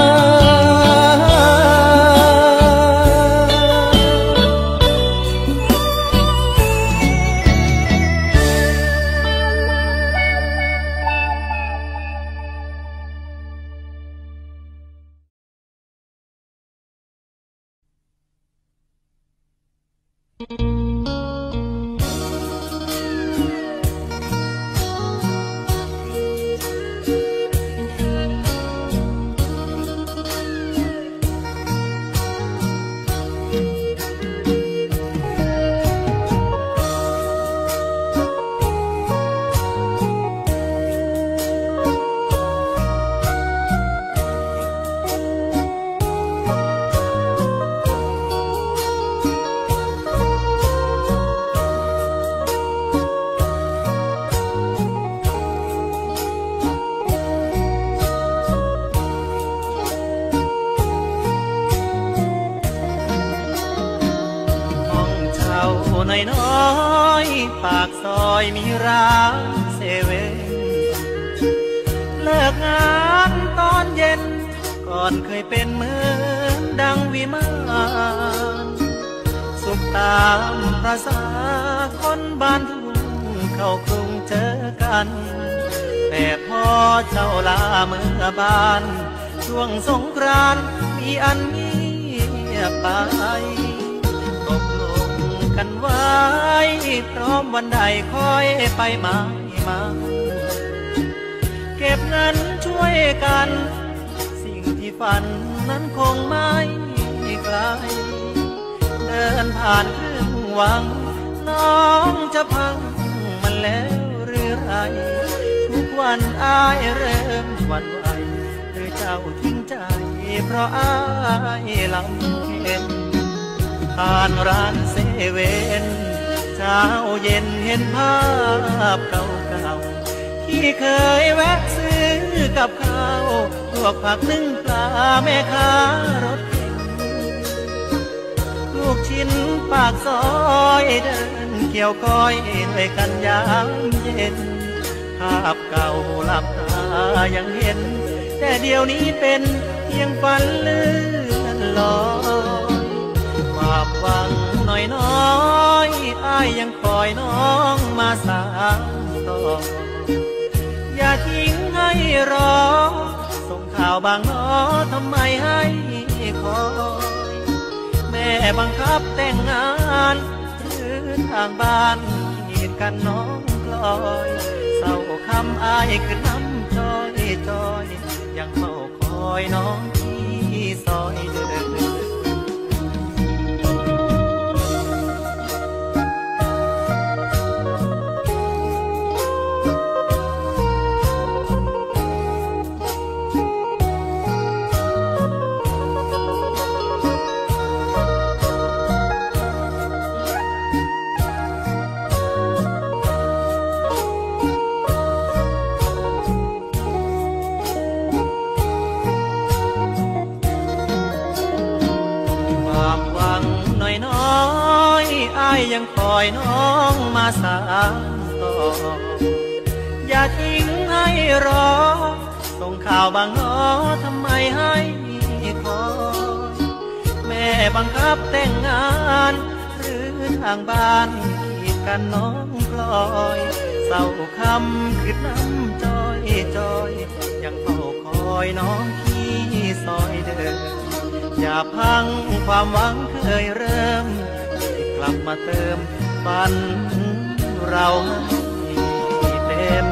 น้อยปากซอยมีร้านเซเว่นเลิกงานตอนเย็นก่อนเคยเป็นเหมือนดังวิมานสุขตามประสาคนบ้านทุ่งเข้ากรุงเจอกันแต่พอเจ้าลาเมื่อบ้านช่วงสงกรานต์มีอันเงียบไปกันไว้พร้อมวันใดค่อยไปมามาเก็บเงินช่วยกันสิ่งที่ฝันนั้นคงไม่ไกลเดินผ่านครึ่งวังน้องจะพังมันแล้วหรือไรทุกวันอายเริ่มหวั่นไหวหรือเจ้าทิ้งใจเพราะอายลำเค็ญผ่านร้านเซเว่นเช้าเย็นเห็นภาพเก่าๆที่เคยแวะซื้อกับข้าวลวกผักนึ่งปลาแม่ค้ารถเข็นลูกชิ้นปากซอยเดินเกี่ยวก้อยด้วยกันยามเย็นภาพเก่าหลับตายังเห็นแต่เดี๋ยวนี้เป็นเพียงฝันเลื่อนลอยความหวังน้อยน้อยอ้ายยังคอยน้องมาสานต่ออย่าทิ้งให้รอส่งข่าวบางน้อทำไมให้คอยแม่บังคับแต่งงานหรือทางบ้านกีดกันน้องกลอยเศร้าคำอ้ายคือน้ำจอยจอยยังเฝ้าคอยน้องที่ซอยเดินอยน้องมาสานต่ออย่าทิ้งให้รอส่งข่าวบางน้อทำไมให้คอยแม่บังคับแต่งงานหรือทางบ้านกีดกันน้องพลอยเศร้าคำคือน้ำจอยจอยยังเฝ้าคอยน้องที่ซอยเดิมอย่าพังความหวังเคยเริ่มกลับมาเติมฝันเราให้เต็ม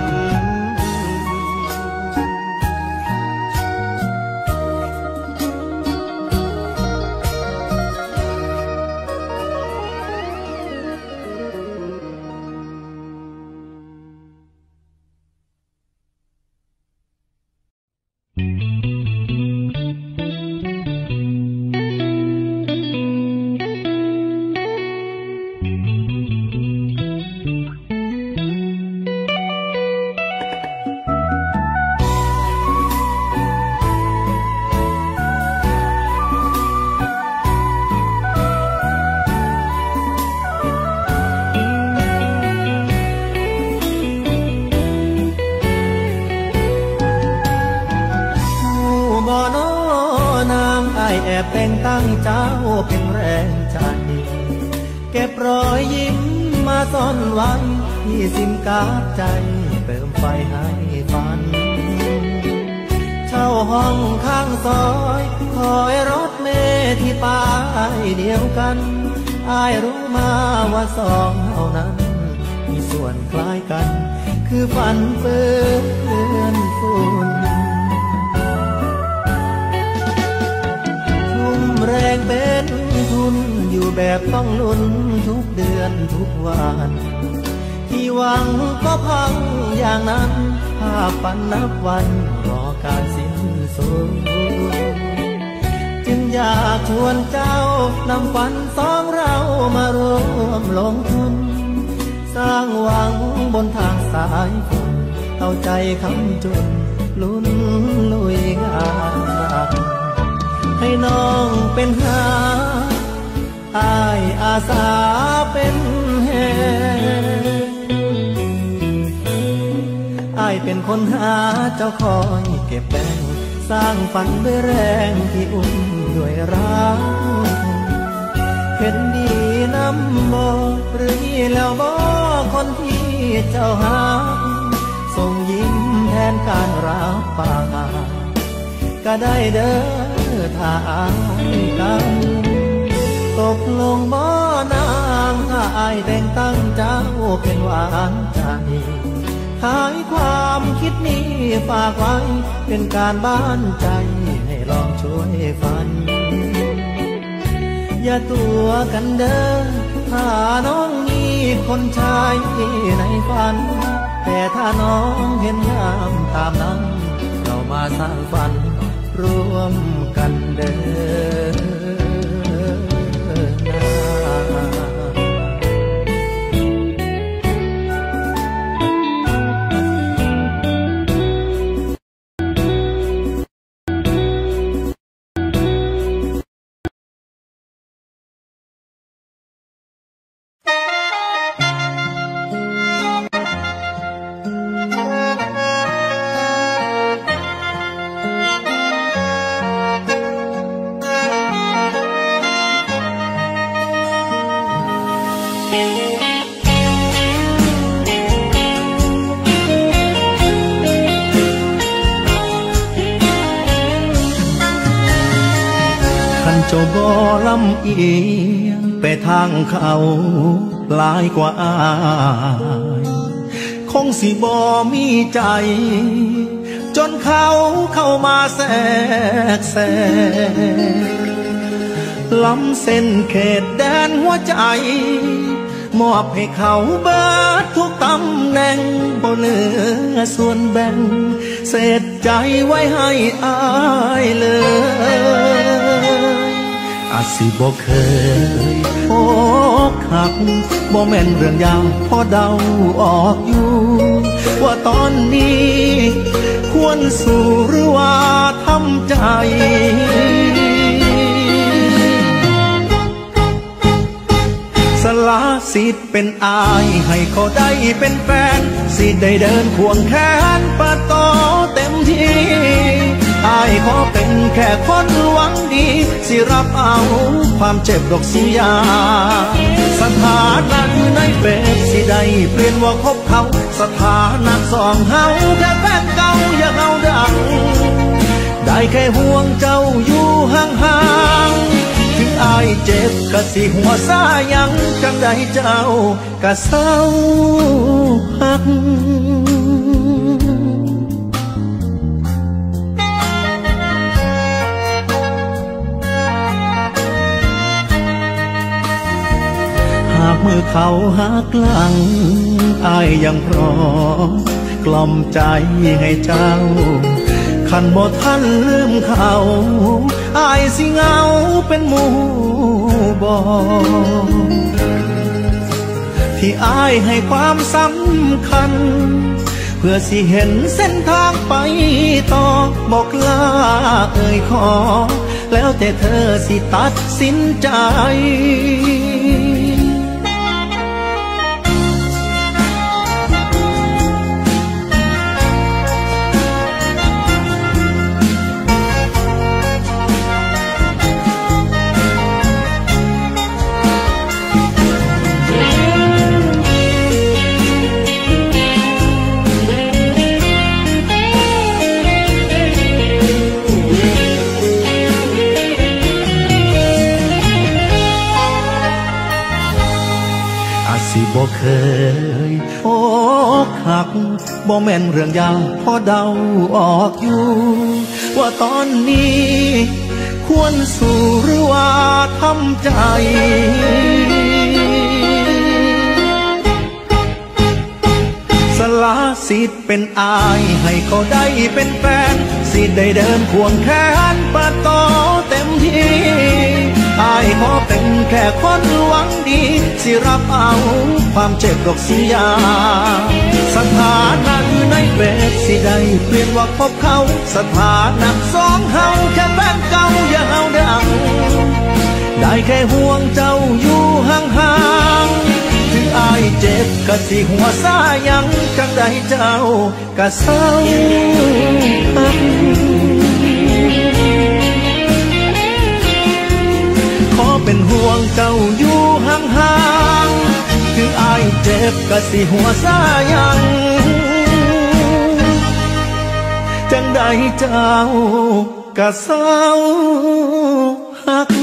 แต่งตั้งเจ้าเป็นแรงใจเก็บรอยยิ้มมาซ่อนไว้ที่ซิมการ์ดใจเติมไฟให้ฝันเช่าห้องข้างซอยคอยรถเมล์ที่ป้ายเดียวกันอายรู้มาว่าสองเท่านั้นมีส่วนคล้ายกันคือฝันเปื้อนฝุ่นแรงเป็นทุนอยู่แบบต้องลุ้นทุกเดือนทุกวันที่หวังก็พังอย่างนั้นภาพฝันนับวันรอการสิ้นสุดจึงอยากชวนเจ้านำฝันสองเรามารวมลงทุนสร้างหวังบนทางสายฝนเอาใจคำจุนลุ้นลุยงานหนักให้น้องเป็นหาอายอาสาเป็นแหอายเป็นคนหาเจ้าคอยเก็บแบ่งสร้างฝันด้วยแรงที่อุ้มด้วยรักเห็นดีน้ำบ่หรือแล้วบ่คนที่เจ้าหาส่งยิ้มแทนการรับปากก็ได้เด้อถ้าอายกันตกลงบ่นางถ้าอายแต่งตั้งเจ้าเป็นหวานใจขายความคิดนี้ฝากไว้เป็นการบ้านใจให้ลองช่วยฝันอย่าตัวกันเด้อถ้าน้องมีคนชายในฝันแต่ถ้าน้องเห็นงามตามนั้นเรามาสร้างฝันร่วมกันเดินหน้าเจ้าบ่ลำเอียงไปทางเขาหลายกว่าอายคงสิบ่มีใจจนเขาเข้ามาแทรกแซงล้ำเส้นเขตแดนหัวใจมอบให้เขาเบิดทุกตำแหน่งบ่เหลือส่วนแบ่งเศษใจไว้ให้อายเลยอาจสิบ่เคยอกหักบ่แม่นเรื่องยาวพอเดาออกอยู่ว่าตอนนี้ควรสู้หรือว่าทำใจสละสิทธิ์เป็นอายให้เขาได้เป็นแฟนสิได้เดินควงแขนปะต่อเต็มที่อายขอเป็นแค่คนหวังดีสิรับเอาความเจ็บดอกสุยาสถานะอยู่ในเฟซสิได้เปลี่ยนว่าคบเขาสถานะสองเฮาแค่แฟนเก่าอย่าเฮาดังได้แค่ห่วงเจ้าอยู่ห่างๆถึงอายเจ็บกะสิหัวซายังจังได้เจ้ากะเศร้าหักหากมือเขาหักหลังอายยังพร้อมกล่อมใจให้เจ้าขันบ่ทันลืมเขาอายสิเหงาเป็นหมู่บ่ที่อายให้ความสำคัญเพื่อสิเห็นเส้นทางไปต่อบอกลาเอ่ยขอแล้วแต่เธอสิตัดสินใจบ่เคยอกหักบ่แม่นเรื่องยาวพอเดาออกอยู่ว่าตอนนี้ควรสู้หรือว่าทำใจสละสิทธิ์เป็นอายให้เขาได้เป็นแฟนสิได้เดินควงแขนปะต่อเต็มที่อายขอเป็นแค่คนหวังดีสิรับเอาความเจ็บดอกสุยาสถานะอยู่ในเฟซสิได้เปลี่ยนว่าพบเขาสถานะสองเฮาแค่แฟนเก่าอย่าเฮาดังได้แค่ห่วงเจ้าอยู่ห่างๆถึงอายเจ็บกะสิหัวซายังจังได้เจ้ากะเศร้าขอเป็นห่วงเจ้าอยู่ห่างๆถึงอายเจ็บกะสิหัวซายังจังได้เจ้ากะเศร้าหัก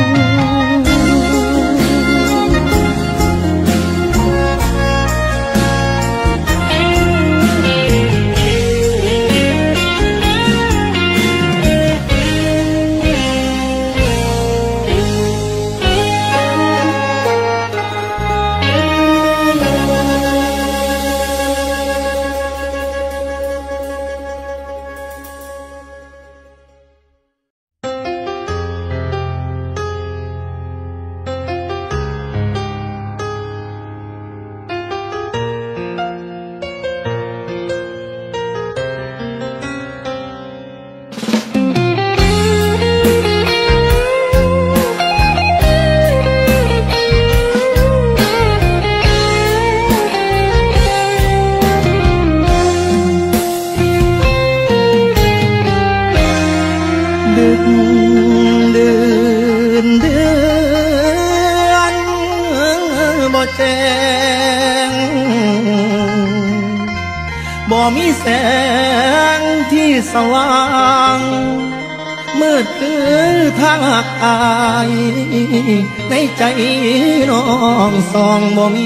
บ่มีแสงที่สว่างมืดคือทางหักอายในใจน้องสองบ่มี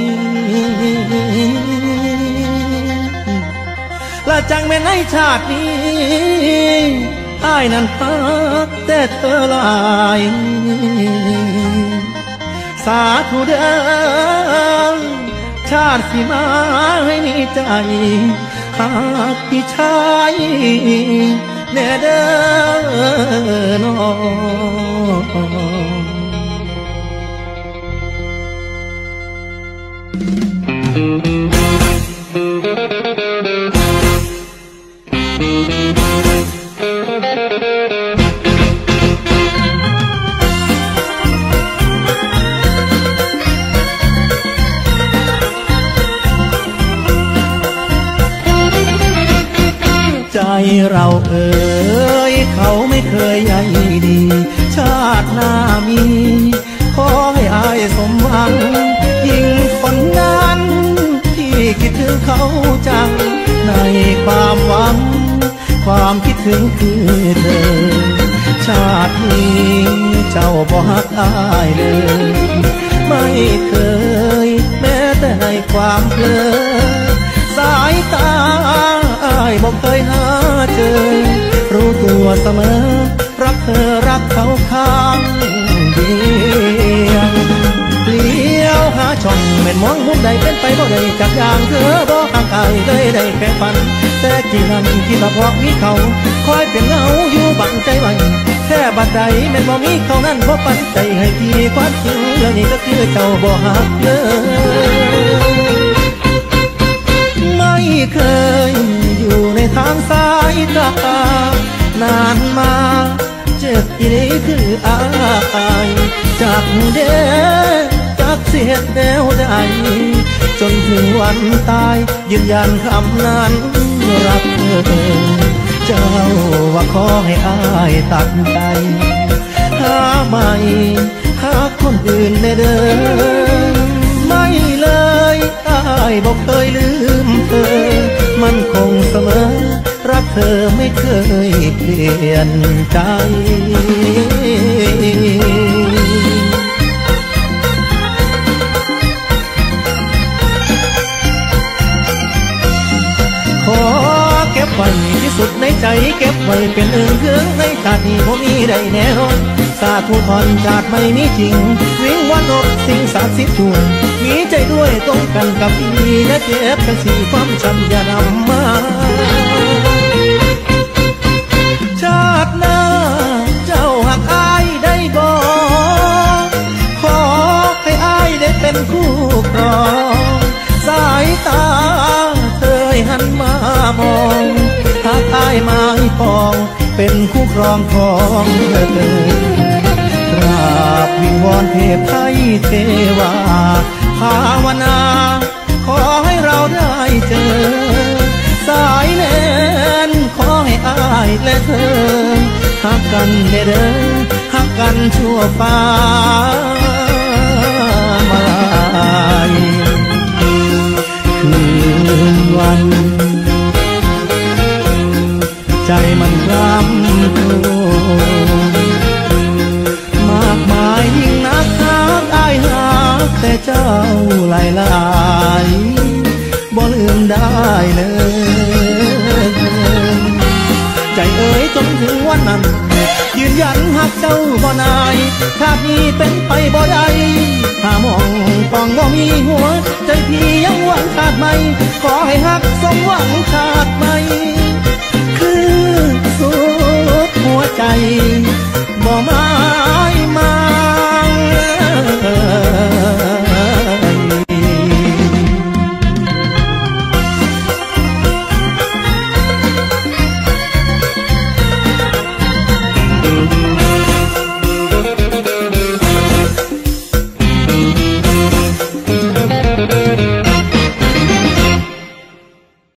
และจังแม่นในชาตินี้อายนั้นฮักแต่เธอหลายสาธุเด้อชาติสิมาให้มีใจหากพี่ชายแน่เด้อน้องเราเอ่ยเขาไม่เคยใยดี ชาติหน้ามีขอให้อายสมหวังยิ่งคนนั้นที่คิดถึงเขาจังในความหวังความคิดถึงคือเธอชาตินี้เจ้าบ่ฮักอายเลยไม่เคยแม้แต่ในความเพลอสายตาอายบ่เคยหาเจอรู้ตัวเสมอรักเธอรักเขาข้างเดียวเลี้ยวหาช่องแม่นมองมุมใดเป็นไปบ่ได้จากอย่างเธอบ่ห่างอายเลยได้แค่ฝันแต่กี่นั้นที่มาพอกมีเขาคอยเป็นเงาอยู่บังใจไว้แค่บัดใดแม่นบ่มีเขานั้นบ่ปันใจให้พี่ความจริงเรื่องนี้ก็คือเจ้าบ่ฮักเลยไม่เคยอยู่ในทางสายตานานมาเจ็บอีนี้คืออายจากเด้จากเสียดแนวใดจนถึงวันตายยืนยันคำนั้นรักเธอเจ้าว่าขอให้อายตัดใจหาใหม่หาคนอื่นได้เดินไม่เลยอายบอกเคยลืมเธอมันคงเสมอรักเธอไม่เคยเปลี่ยนใจขอเก็บไว้ที่สุดในใจเก็บไว้เป็นเอื้องเครื่องในชาตินี้บ่มีได้แน่นอนสาธุทอนชาติไม่มีจริงวิงวันอกสิ่งศักดิ์สิทธิ์ช่วยมีใจด้วยตรงกันกับพี่นะเจ็บกันสีความช้ำอย่านำมาชาติหน้าเจ้าหักอายได้บ่ขอให้อายได้เป็นคู่ครองสายตาเธอหันมามองหักอายมาให้ปองเป็นคู่ครองของเธอกราบวิงวอนเทพไทยเทวาภาวนาขอให้เราได้เจอสายแน่นขอให้อายและเธอหักกันเด้อหักกันชั่วฟ้ามาลายคืนวันใจมันคล้ำครวญมากมายยิ่งนักหักอายหักแต่เจ้าหลายหลายบ่ลืมได้เลยใจเอ๋ยจนถึงวันนั้นยืนยันหักเจ้าบ่นายชาตินี้เป็นไปบ่ได้หามองปองบ่มีหัวใจพี่ยังหวังชาติใหม่ขอให้หักสมหวังชา